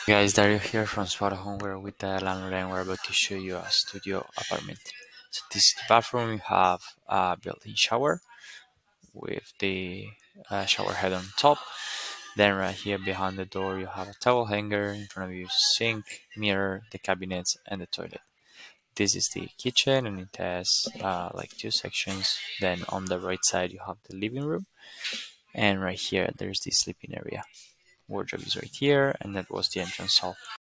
Guys, Dario here from Spotahome. We're with the landlord and we're about to show you a studio apartment. So this is the bathroom. You have a built-in shower with the shower head on top. Then right here behind the door you have a towel hanger. In front of you sink, mirror, the cabinets, and the toilet. This is the kitchen and it has like two sections. Then on the right side you have the living room, and right here there's the sleeping area. Wardrobe is right here, and that was the entrance hall.